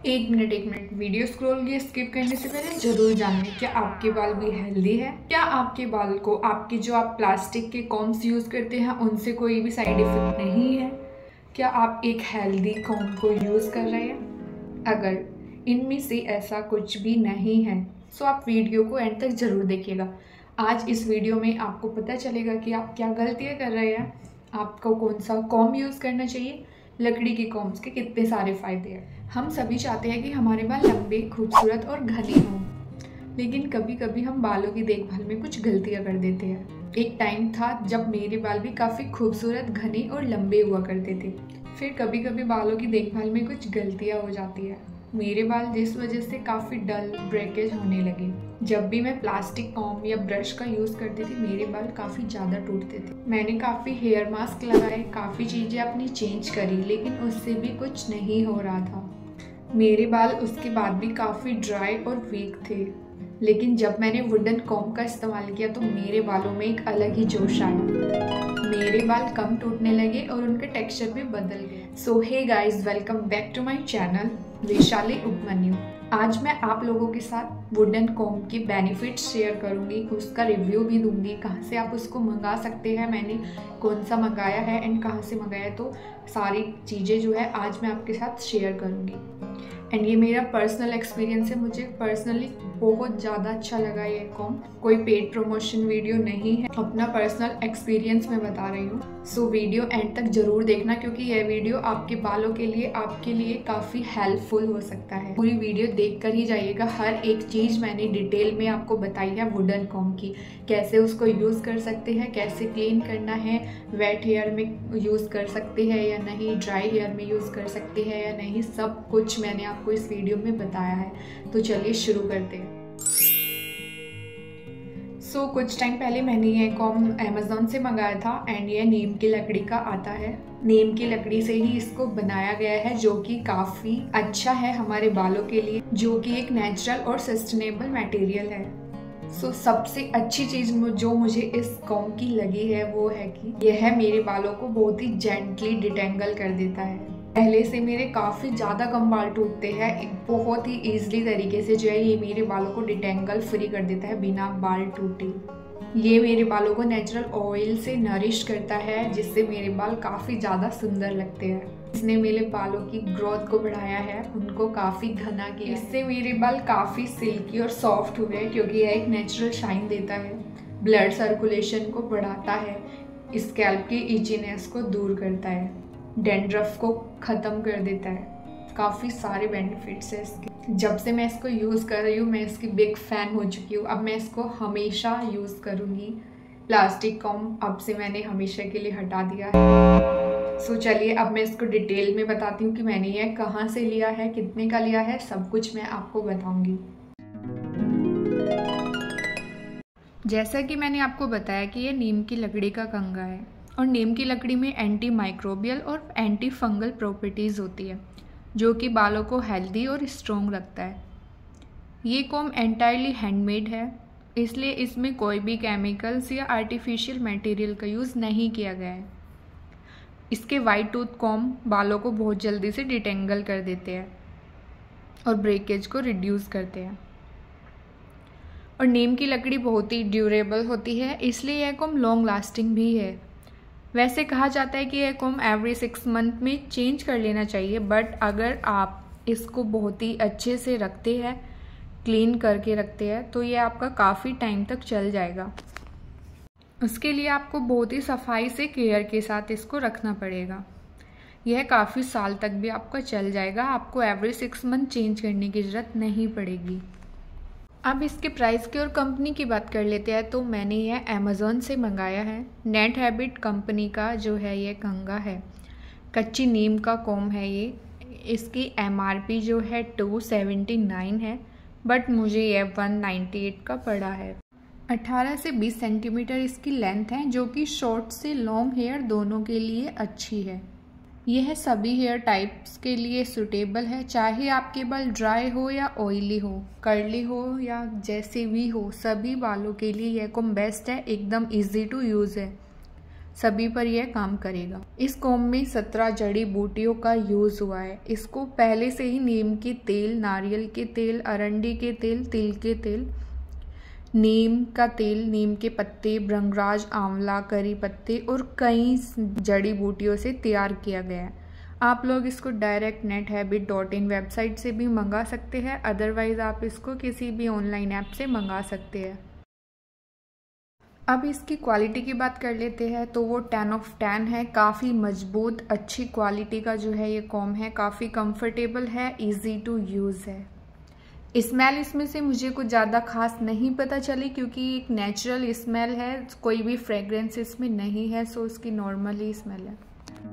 एक minute video scroll या skip करने से पहले जरूर जान लें क्या आपके बाल भी हेल्दी है। क्या आपके बाल को आपके जो आप प्लास्टिक के कॉम्ब्स यूज करते हैं उनसे कोई भी साइड इफेक्ट नहीं है। क्या आप एक हेल्दी कॉम्ब को यूज कर रहे हैं। अगर इनमें से ऐसा कुछ भी नहीं है तो आप वीडियो को एंड तक जरूर देखिएगा। आज इस वीडियो में आपको पता चलेगा कि आप क्या गलतियां कर रहे हैं, आपको कौन सा कॉम्ब यूज़ करना चाहिए, लकड़ी के कॉम्ब्स के कितने सारे फ़ायदे हैं। हम सभी चाहते हैं कि हमारे बाल लंबे, खूबसूरत और घने हों, लेकिन कभी कभी हम बालों की देखभाल में कुछ गलतियां कर देते हैं। एक टाइम था जब मेरे बाल भी काफ़ी खूबसूरत, घने और लंबे हुआ करते थे। फिर कभी कभी बालों की देखभाल में कुछ गलतियां हो जाती है। मेरे बाल जिस वजह से काफ़ी डल, ब्रेकेज होने लगे। जब भी मैं प्लास्टिक कॉम्ब या ब्रश का यूज़ करती थी मेरे बाल काफ़ी ज़्यादा टूटते थे। मैंने काफ़ी हेयर मास्क लगाए, काफ़ी चीज़ें अपनी चेंज करी, लेकिन उससे भी कुछ नहीं हो रहा था। मेरे बाल उसके बाद भी काफ़ी ड्राई और वीक थे, लेकिन जब मैंने वुडन कॉम्ब का इस्तेमाल किया तो मेरे बालों में एक अलग ही जोश आया। मेरे बाल कम टूटने लगे और उनका टेक्सचर भी बदल गया। So hey guys, welcome back to my channel Vaishali Upmanyu. आज मैं आप लोगों के साथ वुडन कॉम्ब के बेनिफिट्स शेयर करूंगी, उसका रिव्यू भी दूंगी, कहाँ से आप उसको मंगा सकते हैं, मैंने कौन सा मंगाया है एंड कहाँ से मंगाया है। तो सारी चीज़ें जो है आज मैं आपके साथ शेयर करूंगी। एंड ये मेरा पर्सनल एक्सपीरियंस है, मुझे पर्सनली बहुत ज़्यादा अच्छा लगा ये कॉम्ब। कोई पेड प्रमोशन वीडियो नहीं है, अपना पर्सनल एक्सपीरियंस मैं बता रही हूँ। सो वीडियो एंड तक जरूर देखना, क्योंकि यह वीडियो आपके बालों के लिए, आपके लिए काफ़ी हेल्पफुल हो सकता है। पूरी वीडियो देख कर ही जाइएगा। हर एक चीज़ मैंने डिटेल में आपको बताई है वुडन कॉम्ब की, कैसे उसको यूज़ कर सकते हैं, कैसे क्लीन करना है, वेट हेयर में यूज़ कर सकते हैं या नहीं, ड्राई हेयर में यूज़ कर सकते हैं या नहीं, सब कुछ मैंने आपको इस वीडियो में बताया है। तो चलिए शुरू करते हैं। सो कुछ टाइम पहले मैंने ये कॉम्ब अमेज़ॉन से मंगाया था एंड ये नीम की लकड़ी का आता है। नीम की लकड़ी से ही इसको बनाया गया है, जो कि काफ़ी अच्छा है हमारे बालों के लिए, जो कि एक नेचुरल और सस्टेनेबल मटेरियल है। सो सबसे अच्छी चीज़ जो मुझे इस कॉम्ब की लगी है वो है कि यह मेरे बालों को बहुत ही जेंटली डिटेंगल कर देता है। पहले से मेरे काफ़ी ज़्यादा कम बाल टूटते हैं, एक बहुत ही ईजिली तरीके से जो है ये मेरे बालों को डिटेंगल फ्री कर देता है बिना बाल टूटे। ये मेरे बालों को नेचुरल ऑयल से नरिश करता है, जिससे मेरे बाल काफ़ी ज़्यादा सुंदर लगते हैं। इसने मेरे बालों की ग्रोथ को बढ़ाया है, उनको काफ़ी घना किया। इससे मेरे बाल काफ़ी सिल्की और सॉफ्ट हुए, क्योंकि यह एक नेचुरल शाइन देता है, ब्लड सर्कुलेशन को बढ़ाता है, स्कैल्प की इचीनेस को दूर करता है, डैंड्रफ को ख़त्म कर देता है। काफ़ी सारे बेनिफिट्स है इसके। जब से मैं इसको यूज़ कर रही हूँ मैं इसकी बिग फ़ैन हो चुकी हूँ। अब मैं इसको हमेशा यूज़ करूँगी। प्लास्टिक कॉम्ब अब से मैंने हमेशा के लिए हटा दिया है। सो चलिए अब मैं इसको डिटेल में बताती हूँ कि मैंने यह कहाँ से लिया है, कितने का लिया है, सब कुछ मैं आपको बताऊँगी। जैसा कि मैंने आपको बताया कि ये नीम की लकड़ी का कंगा है और नीम की लकड़ी में एंटी माइक्रोबियल और एंटी फंगल प्रॉपर्टीज़ होती है, जो कि बालों को हेल्दी और स्ट्रॉन्ग रखता है। ये कॉम्ब एंटायरली हैंडमेड है, इसलिए इसमें कोई भी केमिकल्स या आर्टिफिशियल मटेरियल का यूज़ नहीं किया गया है। इसके वाइट टूथ कॉम्ब बालों को बहुत जल्दी से डिटेंगल कर देते हैं और ब्रेकेज को रिड्यूस करते हैं। और नीम की लकड़ी बहुत ही ड्यूरेबल होती है, इसलिए यह कॉम्ब लॉन्ग लास्टिंग भी है। वैसे कहा जाता है कि यह कॉम्ब एवरी 6 मंथ में चेंज कर लेना चाहिए, बट अगर आप इसको बहुत ही अच्छे से रखते हैं, क्लीन करके रखते हैं, तो ये आपका काफ़ी टाइम तक चल जाएगा। उसके लिए आपको बहुत ही सफाई से, केयर के साथ इसको रखना पड़ेगा। यह काफ़ी साल तक भी आपका चल जाएगा, आपको एवरी 6 मंथ चेंज करने की ज़रूरत नहीं पड़ेगी। अब इसके प्राइस की और कंपनी की बात कर लेते हैं। तो मैंने यह अमेज़ॉन से मंगाया है। नेट हैबिट कंपनी का जो है ये कंगा है, कच्ची नीम का कॉम्ब है ये। इसकी MRP जो है 279 है, बट मुझे यह 198 का पड़ा है। 18 से 20 सेंटीमीटर इसकी लेंथ है, जो कि शॉर्ट से लॉन्ग हेयर दोनों के लिए अच्छी है। यह सभी हेयर टाइप्स के लिए सूटेबल है, चाहे आपके बाल ड्राई हो या ऑयली हो, कर्ली हो या जैसे भी हो, सभी बालों के लिए यह कॉम्ब बेस्ट है। एकदम इजी टू यूज़ है। सभी पर यह काम करेगा। इस कॉम्ब में 17 जड़ी बूटियों का यूज हुआ है। इसको पहले से ही नीम के तेल, नारियल के तेल, अरंडी के तेल, तिल के तेल, नीम का तेल, नीम के पत्ते, भृंगराज, आंवला, करी पत्ते और कई जड़ी बूटियों से तैयार किया गया है। आप लोग इसको डायरेक्ट netherbit.in वेबसाइट से भी मंगा सकते हैं, अदरवाइज आप इसको किसी भी ऑनलाइन ऐप से मंगा सकते हैं। अब इसकी क्वालिटी की बात कर लेते हैं तो वो 10 of 10 है। काफ़ी मजबूत, अच्छी क्वालिटी का जो है ये कॉम्ब है। काफ़ी कंफर्टेबल है, इजी टू यूज़ है। स्मेल इसमें से मुझे कुछ ज़्यादा खास नहीं पता चली क्योंकि एक नेचुरल स्मेल है, कोई भी फ्रेग्रेंस इसमें नहीं है, सो इसकी नॉर्मल ही स्मेल है।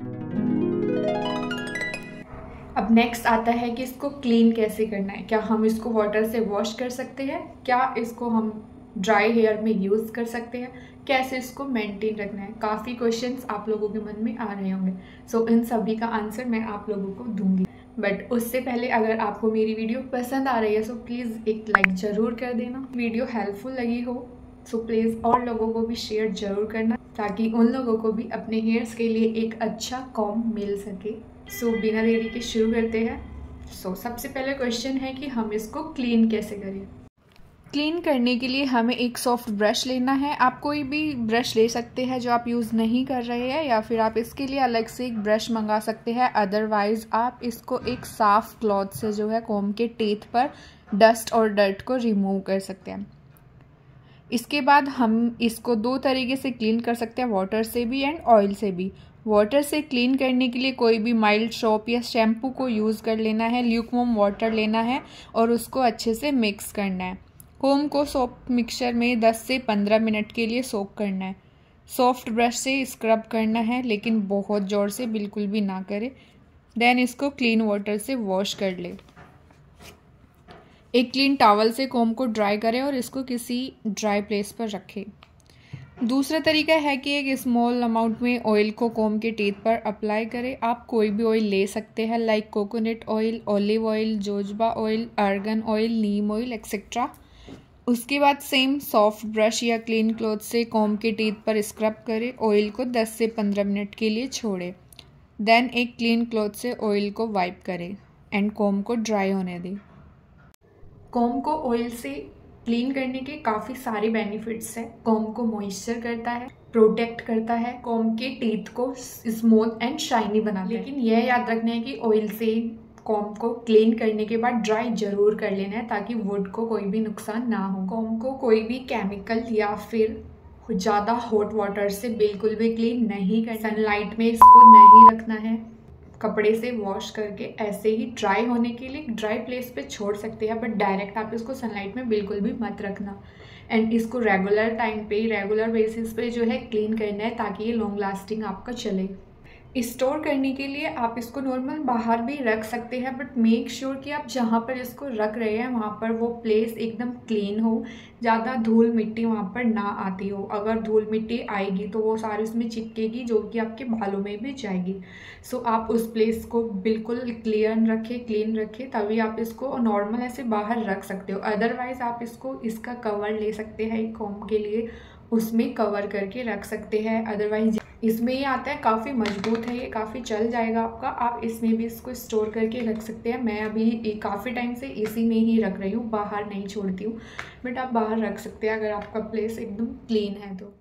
अब नेक्स्ट आता है कि इसको क्लीन कैसे करना है। क्या हम इसको वाटर से वॉश कर सकते हैं? क्या इसको हम ड्राई हेयर में यूज़ कर सकते हैं? कैसे इसको मेंटेन रखना है? काफ़ी क्वेश्चंस आप लोगों के मन में आ रहे होंगे, सो इन सभी का आंसर मैं आप लोगों को दूंगी। बट उससे पहले अगर आपको मेरी वीडियो पसंद आ रही है सो प्लीज़ एक लाइक ज़रूर कर देना। वीडियो हेल्पफुल लगी हो सो प्लीज़ और लोगों को भी शेयर ज़रूर करना ताकि उन लोगों को भी अपने हेयर्स के लिए एक अच्छा कॉम्ब मिल सके। सो बिना देरी के शुरू करते हैं। सो सबसे पहले क्वेश्चन है कि हम इसको क्लीन कैसे करें। क्लीन करने के लिए हमें एक सॉफ्ट ब्रश लेना है। आप कोई भी ब्रश ले सकते हैं जो आप यूज़ नहीं कर रहे हैं, या फिर आप इसके लिए अलग से एक ब्रश मंगा सकते हैं। अदरवाइज़ आप इसको एक साफ़ क्लॉथ से जो है कॉम्ब के टेथ पर डस्ट और डर्ट को रिमूव कर सकते हैं। इसके बाद हम इसको 2 तरीके से क्लीन कर सकते हैं, वाटर से भी एंड ऑयल से भी। वाटर से क्लीन करने के लिए कोई भी माइल्ड सोप या शैम्पू को यूज़ कर लेना है। ल्यूकवार्म वाटर लेना है और उसको अच्छे से मिक्स करना है। कॉम्ब को सोप मिक्सचर में 10 से 15 मिनट के लिए सोक करना है। सॉफ्ट ब्रश से स्क्रब करना है, लेकिन बहुत ज़ोर से बिल्कुल भी ना करें। देन इसको क्लीन वाटर से वॉश कर ले। एक क्लीन टॉवल से कॉम्ब को ड्राई करें और इसको किसी ड्राई प्लेस पर रखें। दूसरा तरीका है कि एक स्मॉल अमाउंट में ऑयल को कॉम्ब के टीथ पर अप्लाई करें। आप कोई भी ऑयल ले सकते हैं, like coconut oil, olive oil, jojoba oil, argan oil, neem oil etcetera. उसके बाद सेम सॉफ्ट ब्रश या क्लीन क्लॉथ से कॉम्ब के टीथ पर स्क्रब करें। ऑयल को 10 से 15 मिनट के लिए छोड़ें। देन एक क्लीन क्लॉथ से ऑयल को वाइप करें एंड कॉम्ब को ड्राई होने दें। कॉम्ब को ऑयल से क्लीन करने के काफ़ी सारे बेनिफिट्स हैं। कॉम्ब को मॉइस्चर करता है, प्रोटेक्ट करता है, कॉम्ब के टीथ को स्मूथ एंड शाइनी बनाता है। लेकिन यह याद रखना है कि ऑयल से कॉम्ब को क्लीन करने के बाद ड्राई जरूर कर लेना है ताकि वुड को कोई भी नुकसान ना हो। कॉम्ब को कोई भी केमिकल या फिर ज़्यादा हॉट वाटर से बिल्कुल भी क्लीन नहीं कर, सनलाइट में इसको नहीं रखना है। कपड़े से वॉश करके ऐसे ही ड्राई होने के लिए ड्राई प्लेस पे छोड़ सकते हैं, बट डायरेक्ट आप इसको सनलाइट में बिल्कुल भी मत रखना। एंड इसको रेगुलर टाइम पे, रेगुलर बेसिस पे जो है क्लीन करना है ताकि ये लॉन्ग लास्टिंग आपका चले। स्टोर करने के लिए आप इसको नॉर्मल बाहर भी रख सकते हैं, बट मेक श्योर कि आप जहाँ पर इसको रख रहे हैं वहाँ पर वो प्लेस एकदम क्लीन हो, ज़्यादा धूल मिट्टी वहाँ पर ना आती हो। अगर धूल मिट्टी आएगी तो वो सारी उसमें चिपकेगी जो कि आपके बालों में भी जाएगी। सो आप उस प्लेस को बिल्कुल क्लीन रखें तभी आप इसको नॉर्मल ऐसे बाहर रख सकते हो। अदरवाइज़ आप इसको इसका कवर ले सकते हैं एक कॉम्ब के लिए, उसमें कवर करके रख सकते हैं। अदरवाइज इसमें ये आता है, काफ़ी मजबूत है, ये काफ़ी चल जाएगा आपका। आप इसमें भी इसको स्टोर करके रख सकते हैं। मैं अभी काफ़ी टाइम से इसी में ही रख रही हूँ, बाहर नहीं छोड़ती हूँ, बट आप बाहर रख सकते हैं अगर आपका प्लेस एकदम क्लीन है तो।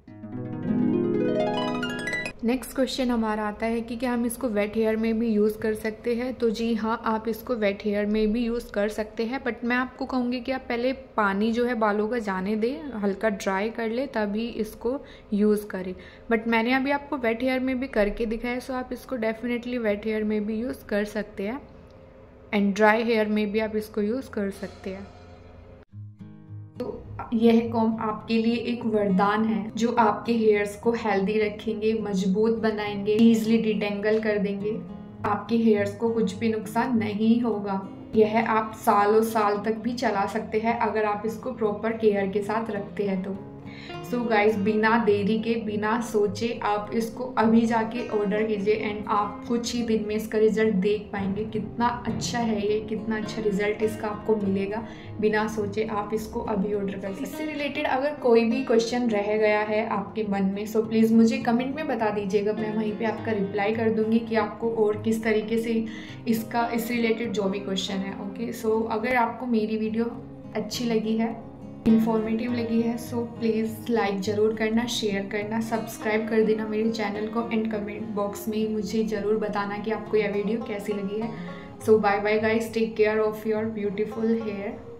नेक्स्ट क्वेश्चन हमारा आता है कि क्या हम इसको वेट हेयर में भी यूज़ कर सकते हैं। तो जी हाँ, आप इसको वेट हेयर में भी यूज़ कर सकते हैं, बट मैं आपको कहूँगी कि आप पहले पानी जो है बालों का जाने दें, हल्का ड्राई कर ले तभी इसको यूज़ करें। बट मैंने अभी आपको वेट हेयर में भी करके दिखाया, सो आप इसको डेफिनेटली वेट हेयर में भी यूज़ कर सकते हैं एंड ड्राई हेयर में भी आप इसको यूज़ कर सकते हैं। तो यह कॉम्ब आपके लिए एक वरदान है जो आपके हेयर्स को हेल्दी रखेंगे, मजबूत बनाएंगे, ईजिली डिटेंगल कर देंगे। आपके हेयर्स को कुछ भी नुकसान नहीं होगा। यह आप सालों साल तक भी चला सकते हैं अगर आप इसको प्रॉपर केयर के साथ रखते हैं तो। सो गाइस, बिना देरी के, बिना सोचे आप इसको अभी जाके ऑर्डर कीजिए एंड आप कुछ ही दिन में इसका रिज़ल्ट देख पाएंगे। कितना अच्छा है ये, कितना अच्छा रिज़ल्ट इसका आपको मिलेगा। बिना सोचे आप इसको अभी ऑर्डर कर सकते हैं। इससे रिलेटेड अगर कोई भी क्वेश्चन रह गया है आपके मन में, सो प्लीज़ मुझे कमेंट में बता दीजिएगा, मैं वहीं पे आपका रिप्लाई कर दूँगी कि आपको और किस तरीके से इस रिलेटेड जो भी क्वेश्चन है। ओके, सो अगर आपको मेरी वीडियो अच्छी लगी है, इन्फॉर्मेटिव लगी है, सो प्लीज़ लाइक ज़रूर करना, शेयर करना, सब्सक्राइब कर देना मेरे चैनल को एंड कमेंट बॉक्स में मुझे ज़रूर बताना कि आपको यह वीडियो कैसी लगी है। So bye bye guys, take care of your beautiful hair.